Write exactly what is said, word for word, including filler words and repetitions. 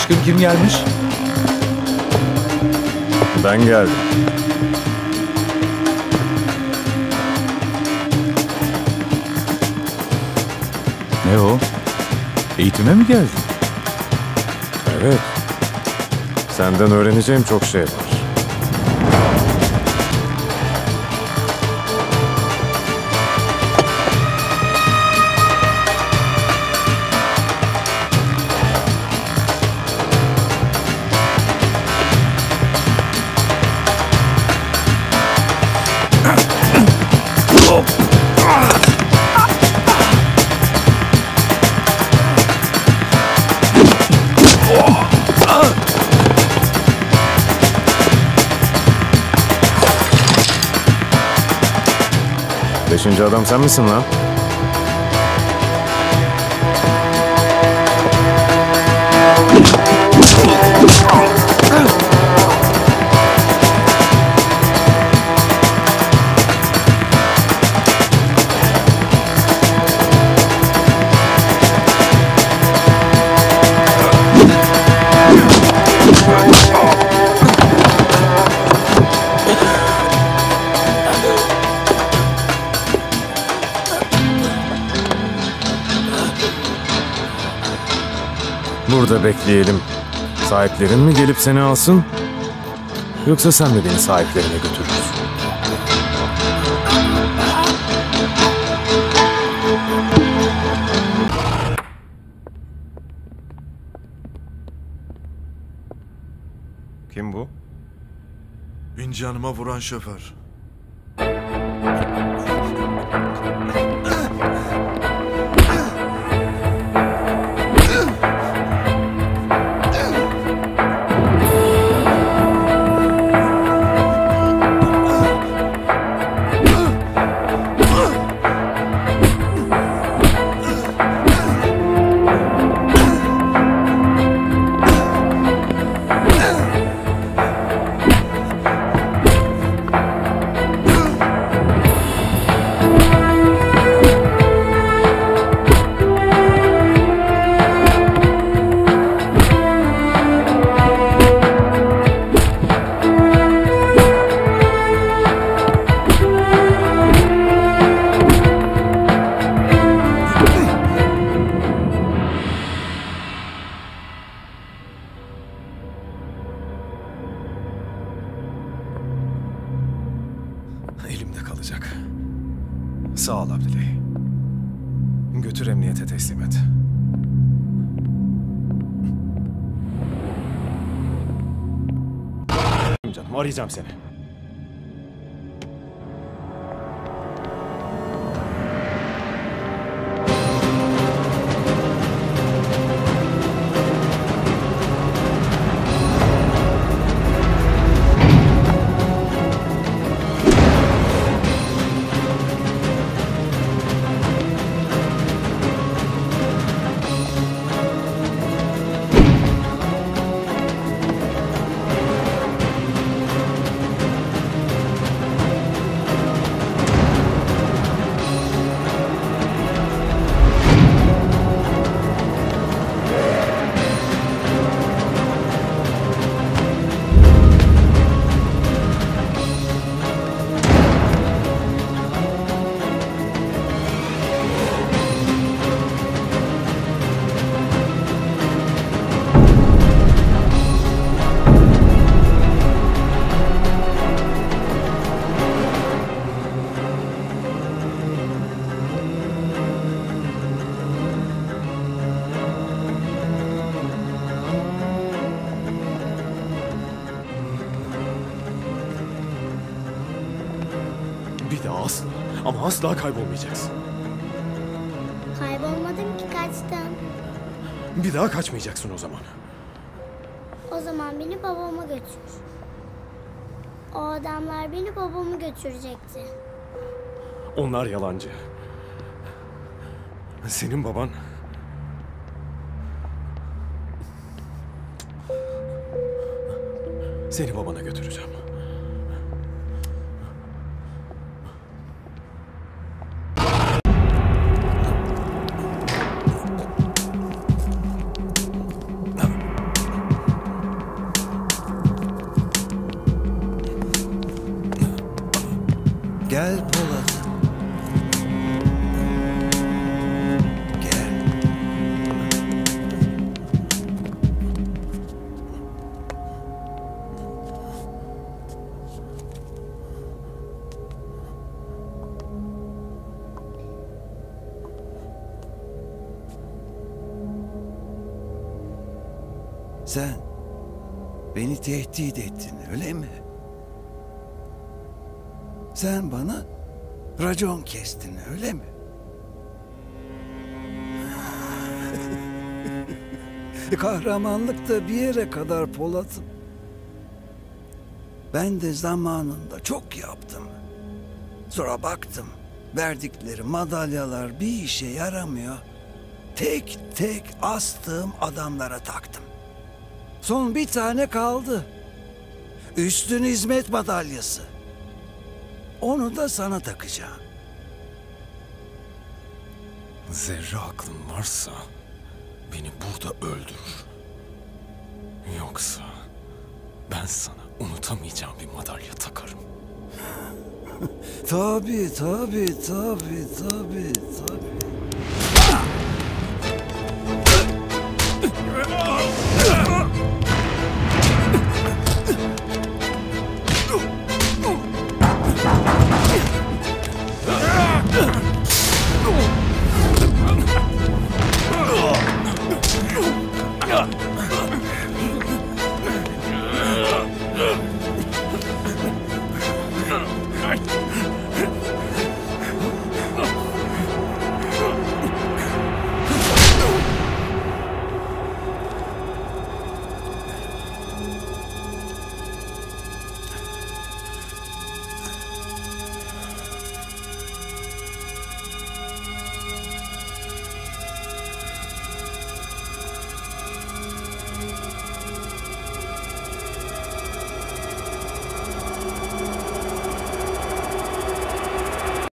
Aşkım kim gelmiş? Ben geldim. Ne o? Eğitime mi geldin? Evet. Senden öğreneceğim çok şey var. Beşinci adam sen misin lan? Burada bekleyelim. Sahiplerin mi gelip seni alsın? Yoksa sen mi beni sahiplerine götürürsün? Kim bu? İnci Hanım'a vuran şoför. Elimde kalacak. Sağ ol Abdüley. Götür emniyete teslim et. Canım arayacağım seni. Bir daha asla ama asla kaybolmayacaksın. Kaybolmadım ki, kaçtım. Bir daha kaçmayacaksın o zaman. O zaman beni babama götür. O adamlar beni babamı götürecekti. Onlar yalancı. Senin baban... Seni babana götüreceğim. Gel Polat'ım. Gel. Sen beni tehdit ettin, öyle mi? Sen bana racon kestin, öyle mi? Kahramanlık da bir yere kadar Polat'ım. Ben de zamanında çok yaptım. Sonra baktım, verdikleri madalyalar bir işe yaramıyor. Tek tek astığım adamlara taktım. Son bir tane kaldı. Üstün hizmet madalyası. Onu da sana takacağım. Zerre aklın varsa beni burada öldürür. Yoksa ben sana unutamayacağım bir madalya takarım. Tabii, tabii, tabii, tabii, tabii.